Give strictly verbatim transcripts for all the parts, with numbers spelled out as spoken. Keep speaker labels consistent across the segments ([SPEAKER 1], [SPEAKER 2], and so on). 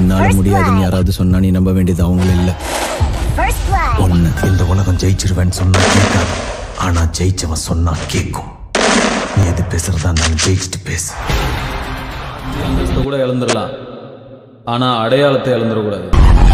[SPEAKER 1] உன்னால முடியாதுன்னு யாராவது சொன்னா நீ நம்ப வேண்டியது அவங்களும் இல்லை. ஒன்று, இந்த உலகம் ஜெயிச்சிருவேன்னு சொன்னா கேட்காது, ஆனா ஜெயிச்சவன் சொன்னா கேட்கும். நீ எது பேசுறதா நான் ஜெயிச்சுட்டு பேசு.
[SPEAKER 2] கூட இழந்துடலாம், ஆனா அடையாளத்தை இழந்துடக்கூடாது.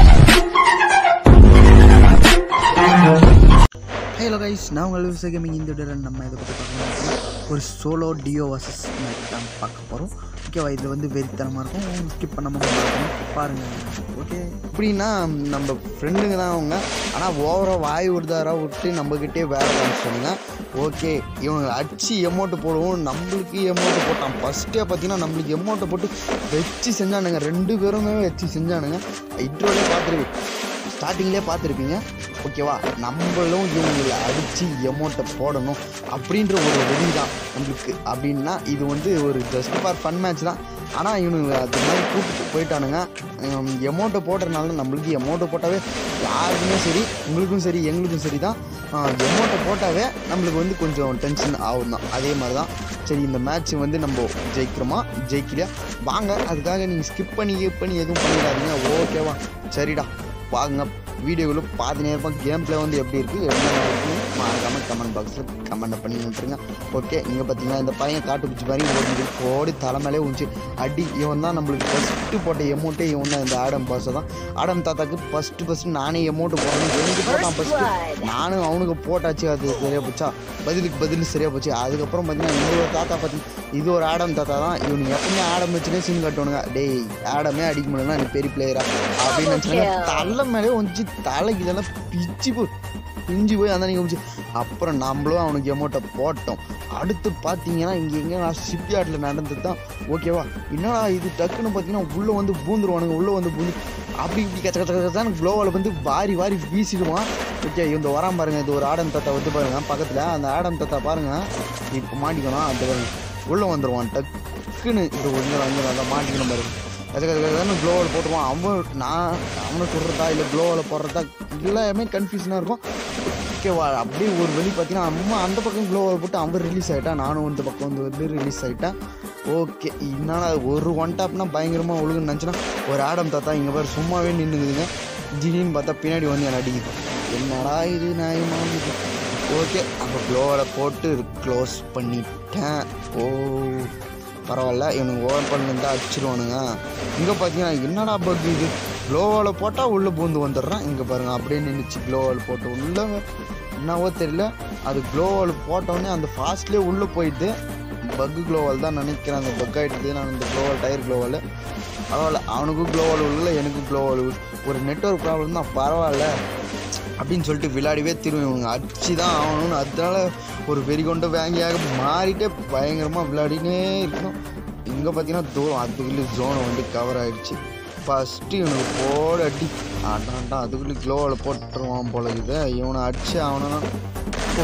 [SPEAKER 3] ஹலோ கைஸ், நான் உங்கள் விவசாய கேமிங். இந்த வீடியோவில் நம்ம இதை பற்றி பார்க்கணும், ஒரு சோலோ டியோ வர்சஸ் மேட்ச் தான் பார்க்க போகிறோம். ஓகேவா, இது வந்து வெறித்தனமாக இருக்கும், ஸ்கிப் பண்ணாமல் பாருங்கள். ஓகே, எப்படின்னா நம்ம ஃப்ரெண்டுங்க தான் அவங்க, ஆனால் ஓவராக வாய் விடுதாராக விட்டு நம்மக்கிட்டே வேலை காமிச்சிட்டாங்க. ஓகே, இவங்க அடிச்சு எமௌண்ட்டு போடுவோம், நம்மளுக்கு எமௌண்ட்டு போட்டான். ஃபஸ்ட்டே பார்த்தீங்கன்னா நம்மளுக்கு எமௌண்ட்டை போட்டு வச்சு செஞ்சானுங்க, ரெண்டு பேருமே வச்சு செஞ்சானுங்க. இன்ட்ரோலே பார்த்துருவேன், ஸ்டார்டிங்லேயே பார்த்துருப்பீங்க. ஓகேவா, நம்மளும் இவங்களை அடித்து எமௌண்ட்டை போடணும் அப்படின்ற ஒரு ரெடி தான் நம்மளுக்கு. அப்படின்னா இது வந்து ஒரு ஜஸ்ட் ஃபார் ஃபன் மேட்ச் தான். ஆனால் இவனுங்க அது மாதிரி கூப்பிட்டு போயிட்டானுங்க. எமௌண்ட்டை போடுறதுனால நம்மளுக்கு எமௌண்ட்டை போட்டாவே யாருக்குமே சரி, உங்களுக்கும் சரி எங்களுக்கும் சரி தான். எமௌண்ட்டை போட்டாவே நம்மளுக்கு வந்து கொஞ்சம் டென்ஷன் ஆகும் தான். அதே மாதிரி தான். சரி, இந்த மேட்ச் வந்து நம்ம ஜெயிக்கிறோமா ஜெயிக்கலையா வாங்க, அதுக்காக நீங்கள் ஸ்கிப் பண்ணி ஸ்கிப் பண்ணி எதுவும் பண்ணிடாதீங்க. ஓகேவா, சரிடா வாங்க வீடியோவில் பார்த்து நேரம் கேம் பிளே வந்து எப்படி இருக்குது என்ன இருக்குன்னு மறக்காமல் கமெண்ட் பாக்ஸில் கமெண்ட் பண்ணி விட்டுருங்க. ஓகே, நீங்கள் பார்த்தீங்கன்னா இந்த பையன் காட்டு பிடிச்சி மாதிரி ஓடி ஓடி தலைமையிலே உச்சி அடி. இவன் தான் நம்மளுக்கு ஃபஸ்ட்டு போட்ட எமௌண்ட்டே இவன் தான். இந்த ஆடம் பாஸை தான். ஆடம் தாத்தாக்கு ஃபஸ்ட்டு ஃபஸ்ட்டு நானே எமௌண்ட்டு போடணும், எனக்கு போட்டான் ஃபஸ்ட்டு. நானும் அவனுக்கு போட்டாச்சு, அது சரியாக போச்சா, பதிலுக்கு பதில் சரியாக போச்சு. அதுக்கப்புறம் பார்த்தீங்கன்னா இந்த ஒரு தாத்தா பார்த்தீங்கன்னா இது ஒரு ஆடம் தாத்தா தான். இவனுக்கு எப்பவுமே ஆடம் வச்சுனே சீன் கட்டுவானுங்க. டேய், ஆடமே அடிக்க முடியலன்னா நீ பெரிய பிளேயரா அப்படின்னு நினச்சாங்க. தலை மேலே வந்துச்சு, தலைக்கு இதெல்லாம் பிச்சு போய் பிஞ்சு போய் அந்த நீங்கள் பிடிச்சி. அப்புறம் நம்மளும் அவனுக்கு எமௌண்ட்டை போட்டோம். அடுத்து பார்த்தீங்கன்னா இங்கே எங்கே நான் ஷிப்யார்டில் நடந்தது தான். ஓகேவா, என்னடா இது டக்குன்னு பார்த்தீங்கன்னா உள்ளே வந்து பூந்துருவானுங்க. உள்ளே வந்து பூந்து அப்படி இப்படி கச்ச கச்ச கச்சான்னு க்ளோவில் வந்து வாரி வாரி வீசிடுவான். ஓகே, இந்த வரான் பாருங்கள், இது ஒரு ஆடம் தாத்தா வந்து பாருங்கள் பக்கத்தில். அந்த ஆடம் தாத்தா பாருங்கள், இப்போ மாட்டிக்கணும். அந்த பாருங்க உள்ளே வந்துடுவான் டக்குன்னு. இது ஒன்று அங்கே நல்லா மாட்டிக்கணும் பாருங்க. கதை க்ளோவில் போட்டுருவான். அவன் நான் அவனை சொல்கிறதா இல்லை க்ளோவில் போடுறதா எல்லாமே கன்ஃபியூஷனாக இருக்கும். ஓகேவா, அப்படியே ஒரு வெளி பார்த்தீங்கன்னா அம்மா அந்த பக்கம் க்ளோவில் போட்டு அவன் ரிலீஸ் ஆகிட்டான், நானும் இந்த பக்கம் வந்து வந்து ரிலீஸ் ஆகிட்டேன். ஓகே, என்னன்னா ஒரு ஒன் டாப்னா பயங்கரமாக ஒழுங்குன்னு நினச்சினா ஒரு ஆடம் தாத்தா இங்கே பாரு சும்மாவே நின்றுக்குதுங்க. திடீர்னு பார்த்தா பின்னாடி வந்து என்னை அடிக்குது. என்னடா இது நியாயமாக இது. ஓகே, அப்போ க்ளோவில் போட்டு க்ளோஸ் பண்ணிட்டேன். ஓ பரவாயில்ல, இவனுக்கு ஓப்பன் இருந்தால் அடிச்சிருவானுங்க. இங்கே பார்த்தீங்கன்னா என்னடா பக் இது, க்ளோவால் போட்டால் உள்ளே பூந்து வந்துடுறான். இங்கே பாருங்கள் அப்படியே நின்றுச்சு. க்ளோவால் போட்ட உள்ளே என்னவோ தெரியல, அது க்ளோவால் போட்டோடனே அந்த ஃபாஸ்ட்லேயே உள்ளே போயிட்டு பக்கு க்ளோவால் தான் நினைக்கிறேன். அந்த பக் ஆகிடுது. நான் இந்த க்ளோவால் டயர் க்ளோவால் பரவாயில்ல, அவனுக்கும் க்ளோவால் உள்ள எனக்கும் க்ளோவால் ஒரு நெட்வொர்க் ப்ராப்ளம் தான், பரவாயில்ல அப்படின்னு சொல்லிட்டு விளையாடிவே திரும்ப இவங்க அடிச்சு தான் ஆகணும்னு. அதனால ஒரு வெறி கொண்ட வேங்கியாக மாறிட்டே பயங்கரமாக விளையாடினே இருக்கணும். இங்கே பார்த்தீங்கன்னா தூரம் அதுக்குள்ளே ஜோனை வந்து கவர் ஆகிடுச்சு. ஃபஸ்ட்டு இவனுக்கு போட அடி ஆட்டான்ட்டான், அதுக்குள்ளே க்ளோவில் போட்டுருவான் போல இது. இவனை அடிச்சு அவனா ஓ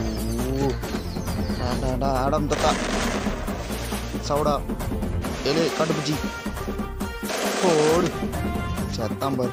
[SPEAKER 3] ஐயோ ஆட்டாண்டா ஆடம் தட்டா சவுடா எலு கண்டுபிடிச்சி போடு சத்தாம்பார்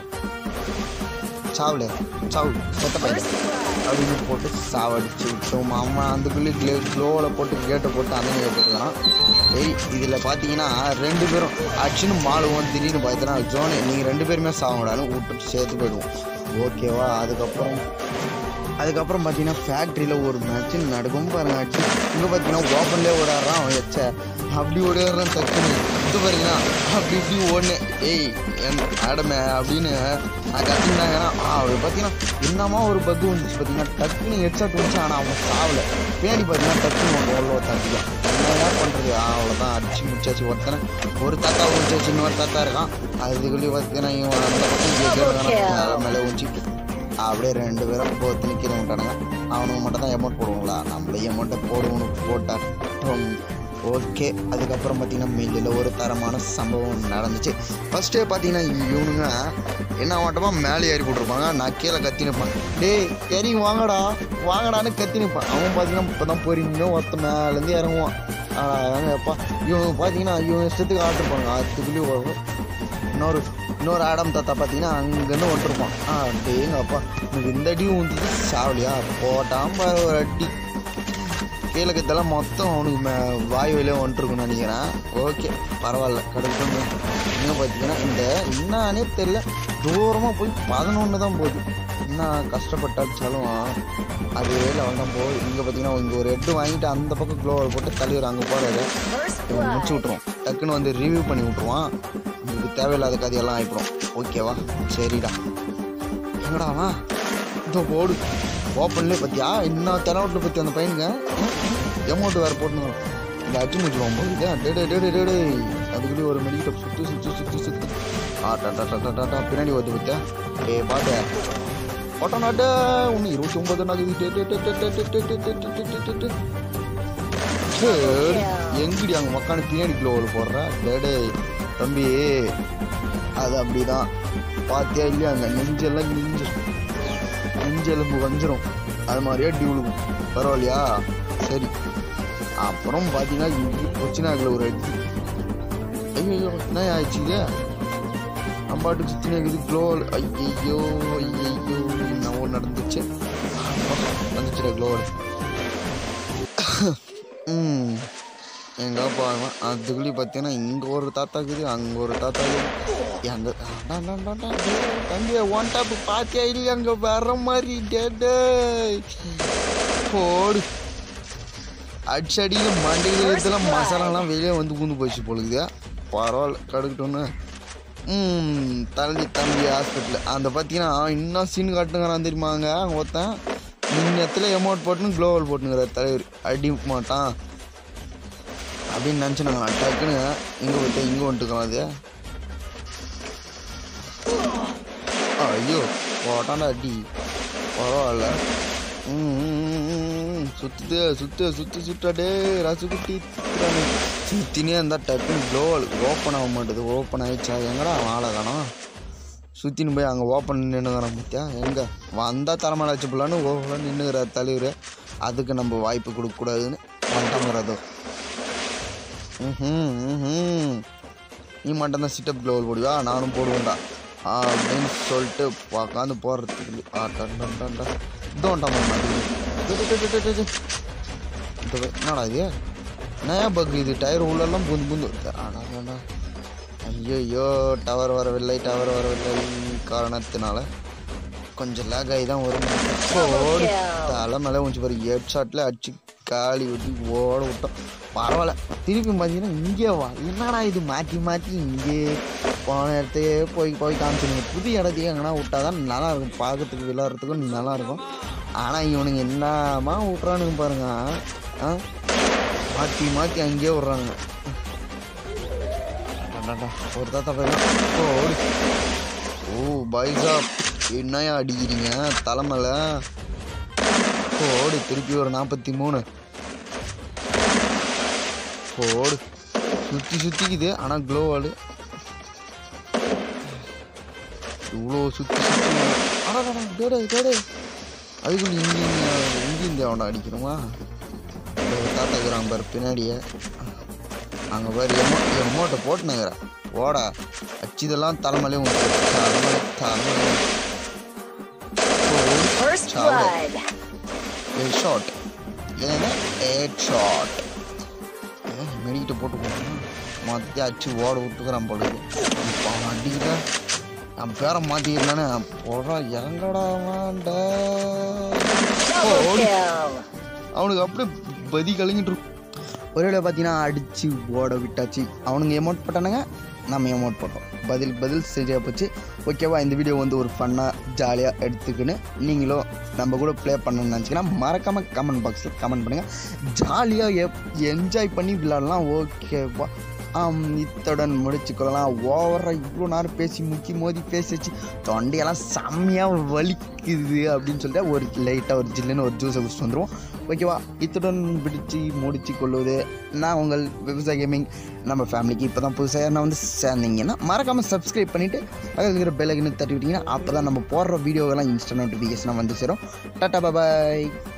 [SPEAKER 3] சாவுல சாவு செத்த பையன் அப்படின்னு போட்டு சாவடிச்சு விட்டோம். அவன் அதுக்குள்ளே க்ளே க்ளோவில் போட்டு கேட்டை போட்டு அந்த கேட்டுருக்கான். ஏய், இதில் பார்த்தீங்கன்னா ரெண்டு பேரும் அடிச்சுன்னு மாலுவோம். திடீர்னு பார்த்தீங்கன்னா ஜோனு நீங்கள் ரெண்டு பேருமே சாவடான்னு விட்டுட்டு சேர்த்து போயிடுவோம். ஓகேவா, அதுக்கப்புறம் அதுக்கப்புறம் பார்த்தீங்கன்னா ஃபேக்ட்ரியில் ஒரு மேட்ச்சு நடக்கும் பாருங்க. ஆச்சு இங்கே பார்த்தீங்கன்னா ஓப்பன்லேயே ஓடாடுறான் அவன் வச்ச அப்படி ஓடிடுறான் டக்குன்னு. இது பாருங்கன்னா அப்படி இப்படி ஒன்று ஏய் என் ஆடமே அப்படின்னு நான் கற்றுக்கிட்டாங்கன்னா அவர் பார்த்தீங்கன்னா என்னமா ஒரு பக்கு வந்துச்சு பார்த்தீங்கன்னா டக்குன்னு ஹெட்ஷாட் வந்துச்சு. ஆனால் அவன் சாவலை. பின்னாடி பார்த்தீங்கன்னா டக்குன்னு ஒன்று எவ்வளோ தாட்டிக்கலாம். என்ன பண்ணுறது, அவ்வளோதான் அடிச்சு முடிச்சாச்சு. ஒருத்தனை ஒரு தாத்தா முடிச்சாச்சு, இன்னொரு தாத்தா இருக்கான். அதுக்குள்ளேயே பார்த்தீங்கன்னா இவன் அந்த பக்கம் மேலே ஊச்சிட்டு அப்படியே ரெண்டு பேரும் போத்து நிற்கிற விட்டானுங்க. அவனுக்கு மட்டும் தான் எமௌண்ட் போடுவாங்களா, நம்மளே எமௌண்ட்டை போடுவோன்னு போட்டாட்டும். ஓகே, அதுக்கப்புறம் பார்த்தீங்கன்னா மில்லில் ஒரு தரமான சம்பவம் நடந்துச்சு. ஃபஸ்ட்டே பார்த்தீங்கன்னா இவனுங்க என்ன மாட்டமாக மேலே ஏறி போட்டிருப்பாங்க, நான் கீழே கத்தி நிற்பான். டேய் ஏறி வாங்கடா வாங்கடான்னு கத்தி நிற்பான். அவன் பார்த்தீங்கன்னா இப்போ தான் பொறிமையாக ஒருத்த மேலேருந்து இறங்குவான். எப்பா இவனுக்கு பார்த்தீங்கன்னா இவங்க இஷ்டத்துக்கு ஆட்டிருப்பாங்க. அதுக்குள்ளேயே வரும். இன்னொரு இன்னொரு ஆடம் தாத்தா பார்த்தீங்கன்னா அங்கேருந்து வந்துருப்பான். ஆ டேங்க அப்பா எனக்கு இந்த அடியும் வந்துட்டு சாவலியா போட்டான் பாரு ஒரு அடி. கீழே கத்தெல்லாம் மொத்தம் அவனுக்கு மே வாய் வழியாக வந்துட்டுருக்குன்னு நினைக்கிறேன். ஓகே பரவாயில்ல. கடுப்பு இன்னும் பார்த்தீங்கன்னா இந்த என்னானே தெரியல, தூரமாக போய் பதினொன்று தான் போகுது. என்ன கஷ்டப்பட்டாச்சாலும் அது லெவல் தான் போகுது. இங்கே பார்த்தீங்கன்னா இங்கே ஒரு ஹெட்டு வாங்கிட்டு அந்த பக்கம் க்ளோவல் போட்டு தலைவர் அங்கே போகிறது முடிச்சு விட்ருவோம். டக்குன்னு வந்து ரிவ்யூ பண்ணி விட்ருவான். உங்களுக்கு தேவையில்லாத கதையெல்லாம் ஆகிப்படும். ஓகேவா? சரிடா. எங்கடாவா இதோ போடு ஓப்பன்லேயே பார்த்தியா இன்னும் தெனவட்டில் பற்றி அந்த பையனுங்க எமௌண்ட் வேறு போட்டுங்க. இந்த அச்சு முடிச்சுருவோம் போது டே டே டே டே அதுக்குள்ளேயே ஒரு மெடிக்கிட்ட சுற்றி சுற்றி சுற்றி சுற்றி ஆ டாட்டா டாட்டா டாட்டா பின்னாடி வந்து பார்த்தேன். ஏ பாட்டு ஓட்டம் நாட்டு ஒன்று இருபத்தி ஒன்பது நாகுது. எங்கடி அங்கே மக்கான பின்னாடி கிலோவில் போடுற டேடே தம்பி. அது அப்படிதான் பார்த்தியா இல்லையா? அங்கே நெஞ்செல்லாம் நெஞ்சிடும், நெஞ்செலும்பு வஞ்சிரும். அது மாதிரியே டிவிழுக்கும். பரவாயில்லையா? சரி. அப்புறம் பார்த்தீங்கன்னா இங்கே கொச்சினாக்கில் ஒரு அடி. ஐயோ என்ன ஆயிடுச்சு இது? அம்பாட்டுக்கு சுற்றி இருக்குது க்ளோவல். ஐயோ ஐயோ நான் நடந்துச்சு வந்துச்சுடா க்ளோவல். ம் எங்கே போவேன் அதுக்குள்ளே பார்த்தீங்கன்னா இங்கே ஒரு தாத்தா இருக்குது, அங்கே ஒரு தாத்தா இருக்குது. எங்க தம்பி ஒன் டாப் பார்த்தியா இல்லையா? அங்கே வர மாதிரி டேட்டு போடு அடிச்சடியில் மண்டியில் இதெல்லாம் மசாலாலாம் வெளியே வந்து பூந்து போயிடுச்சு போலுக்குது. பரவாயில்ல கடுக்கட்டோன்னு. ம் தள்ளி தம்பி ஹாஸ்பிட்டல் அந்த பார்த்தீங்கன்னா இன்னும் சீன் காட்டுங்கிறான் தெரியுமாங்க. அங்கே ஒருத்தன் இன்னத்துல எமௌண்ட் போட்டுன்னு க்ளோவல் போட்டுங்கிற தலைவர் அடி மாட்டான் அப்படின்னு நினச்சினாங்க. டக்குன்னு இங்கே பார்த்தா இங்கே வந்துட்டுக்கலாம். அது ஐயோ போட்டாண்டா அடி. பரவாயில்ல. ம் சுற்றுது சுற்று சுற்றி சுட்டாடே ரசுக்குட்டி சுற்றினே இருந்தால் டக்குன்னு க்ளோவல் ஓப்பன் ஆக மாட்டேது. ஓப்பன் ஆகிடுச்சா? எங்கடா ஆளை காணோம். சுற்றின்னு போய் அங்கே ஓப்பன் நின்றுங்கிறான் பார்த்தியா? எங்கே வந்தால் தலைமையில வச்சு போலான்னு ஓப்பனாக நின்றுக்கிறார் தலைவர். அதுக்கு நம்ம வாய்ப்பு கொடுக்கக்கூடாதுன்னு வந்துட்டாங்கிறதோ. ம் ம் நீ மட்டும்தான் சிட்டப் க்ளோவல் போடுவா, நானும் போடுவேன்டா அப்படின்னு சொல்லிட்டு உக்காந்து போடுறதுக்கு ஆட்டாண்டா இதோண்டா என்னடா இது? நயா பக் இது டயர் உள்ளெல்லாம் பூந்து பூந்து ஆடாடா. ஐயோ டவர் வரவில்லை டவர் வரவில்லை காரணத்தினால கொஞ்சம் லேக் ஆகி தான் வரும். ஓடி தலை மேலே கொஞ்சம் பாரு ஹெட் ஷாட்டில் அடிச்சு காலி ஊற்றி ஓட விட்டோம். பரவாயில்ல. திருப்பி பார்த்தீங்கன்னா இங்கே வா என்னடா இது மாற்றி மாற்றி இங்கே போன இடத்தையே போய் போய் காமிச்சிடுங்க. புது இடத்தையே எங்கன்னா விட்டால் தான் நல்லாயிருக்கும், பார்க்கறதுக்கு விளையாடுறதுக்கும் நல்லாயிருக்கும். ஆனால் இவனுங்க என்னமா விட்றானுங்க பாருங்க. ஆ மாற்றி மாற்றி அங்கேயே விட்றாங்க. ஒரு தாத்தா போயிடலாம். ஓ ஓ பைசா என்னையா அடிக்கிறீங்க தலைமையில்? ஓடு திருப்பி ஒரு நாற்பத்தி மூணு ஓடு சுற்றி சுற்றிக்குது. ஆனால் க்ளோவால் இவ்வளோ சுற்றி சுற்றி ஆனால் டேடே டேடே அதுக்குள்ள இங்கே இங்கே இந்தியாவோட அடிக்கணுமா? தாத்தா இருக்கிறாங்க பாரு பின்னாடியே. அங்கே பாரு எமோ எமௌண்ட்டை போட்டுனுங்கிறேன். ஓடா அச்சிதெல்லாம் தலைமையிலே உங்களுக்கு தலைமை தலைமை ஹெட் ஷாட் இல்லைன்னா ஹெட் ஷாட் மெடிக்கிட்ட போட்டு போகணும். மாற்றி அடிச்சு ஓட விட்டுக்கிறான் பொழுது. இப்போ அடிக்கிட்ட நான் பேரை மாற்றிக்கிறேன்னு போடுறா இறங்கடா வேண்ட அவனுக்கு அப்படியே பதி கலங்கிட்டு இருக்கும். ஒரே பார்த்தீங்கன்னா அடித்து ஓட விட்டாச்சு. அவனுங்க எமௌண்ட் போட்டானுங்க, நம்ம எமௌண்ட் போட்டோம். பதில் பதில் சரியாக போச்சு. ஓகேவா? இந்த வீடியோ வந்து ஒரு ஃபன்னாக ஜாலியாக எடுத்துக்கின்னு நீங்களும் நம்ம கூட ப்ளே பண்ணணும்னு நினச்சிங்கன்னா மறக்காமல் கமெண்ட் பாக்ஸில் கமெண்ட் பண்ணுங்கள். ஜாலியாக எப் என்ஜாய் பண்ணி விளாட்லாம். ஓகேவா? இத்துடன் முடிச்சுக்கொள்ளலாம். ஓவராக இவ்வளோ நேரம் பேசி முக்கி மோதி பேசிச்சு தொண்டையெல்லாம் செம்மையாக வலிக்குது அப்படின்னு சொல்லிட்டு ஒரு லைட்டாக ஒரு ஜில்லுன்னு ஒரு ஜூஸை குடிச்சிட்டு வந்துடுவோம். ஓகேவா? இத்துடன் பிடிச்சி முடிச்சு கொள்வது நான் உங்கள் விவசாய கேமிங். நம்ம ஃபேமிலிக்கு இப்போ தான் புதுசாக நான் வந்து சேர்ந்தீங்கன்னா மறக்காமல் சப்ஸ்கிரைப் பண்ணிவிட்டு அதில் இருக்கிற பெல் ஐக்கனை தட்டி விட்டிங்கன்னா அப்போ தான் நம்ம போடுற வீடியோவெல்லாம் இன்ஸ்டன்ட் நோட்டிஃபிகேஷனாக வந்து சேரும். டாட்டா பாய்.